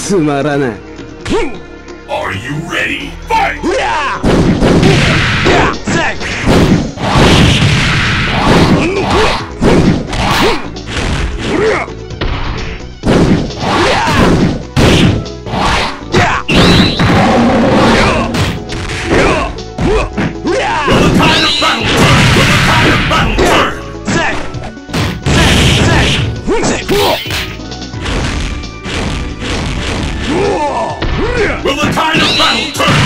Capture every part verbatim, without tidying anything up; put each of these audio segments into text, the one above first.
つまらない。 Are you ready? Fight! Yeah! Yeah! Say! Will the tide of battle turn?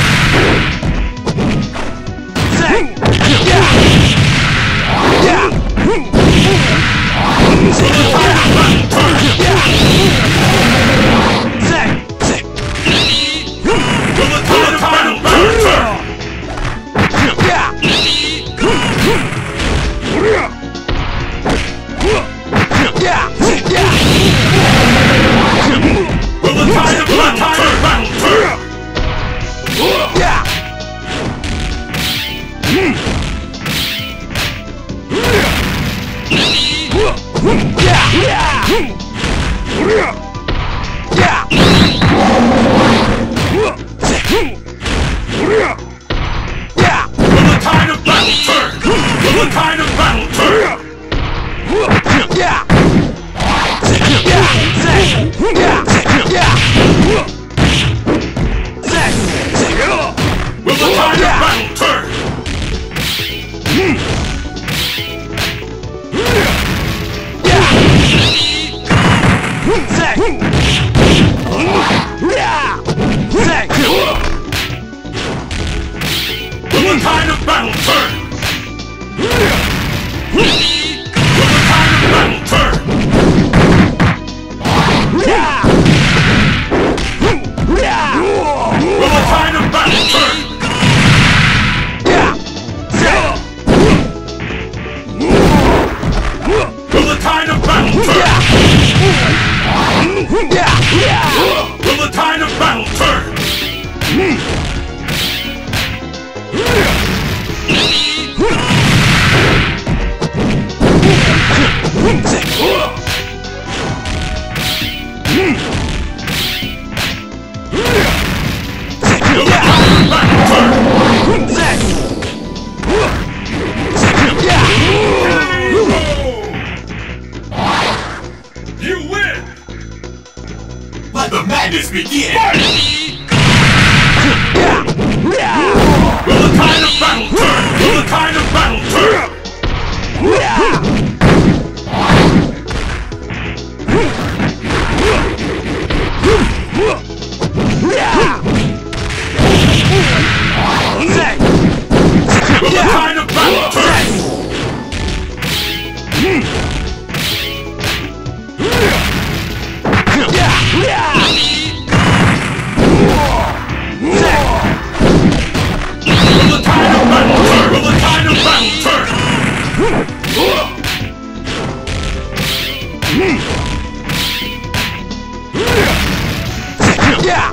Say! Yeah! Yeah! Will the tide of battle turn? Yeah! Say! Say! Will the tide of battle turn? Yeah! Yeah! Yeah! Will the tide of battle turn? Yeah! Yeah! Yeah! Yeah! Yeah! Will the tide of battle turn? Will the tide of battle turn? Yeah! Yeah! Say! Yeah! Yeah! Say! Will the tide of battle turn? Yeah! Say! Yeah! Say! Will the tide of battle turn? Will the tide of battle turn? Yeah! Yeah! Will the tide of battle turn? Yeah! Say! Will the tide of battle turn? Yeah! Yeah! Will the tide of battle turn? Will the tide of battle turn? Say! Yeah! You win! Let the madness begin! Yeah! Yeah! Will the tide of battle turn? Will the tide of battle turn? Yeah! Yeah! Say! Will the tide of battle turn? Yeah! Yeah! Say! Will the tide of battle turn? Will the tide of battle turn? Yeah!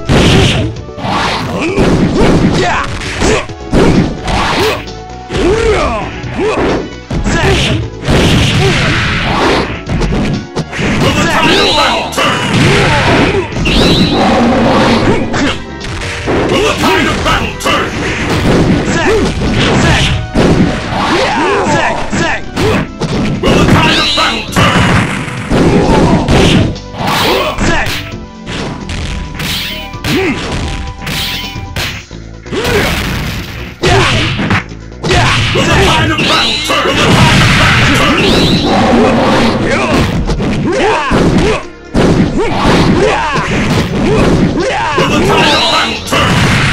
Yeah! Say! Will the tide of battle turn? Will the tide of battle turn? Say! Say! Yeah! Say! Say! Will the tide of battle turn? Say! Yeah! Yeah! Will the tide of battle turn? Will the tide of battle turn? Yeah! Yeah! Yeah! Will the tide of battle turn?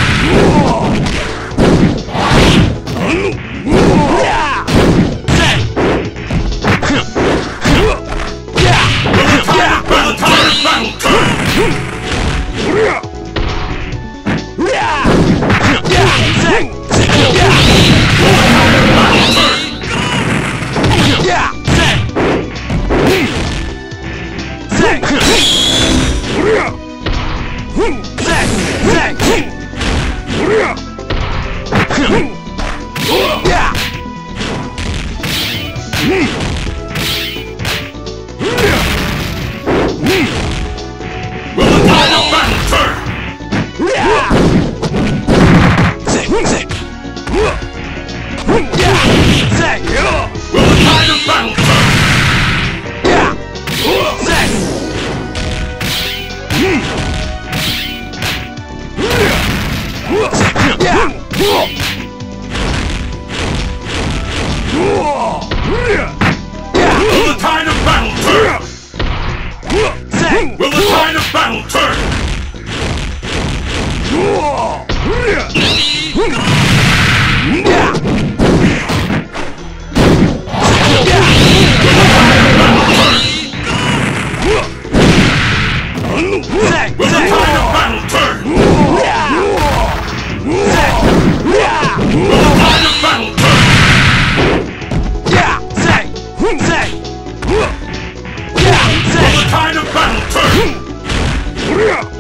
Yeah! Say! Yeah! Will the tide of battle turn? Yeah! Yeah! Say! Yeah! Will the tide of battle turn? Yeah! Say! Say! of battle turn! Will the tide of battle turn? Will the tide of battle turn? Will the tide of battle turn?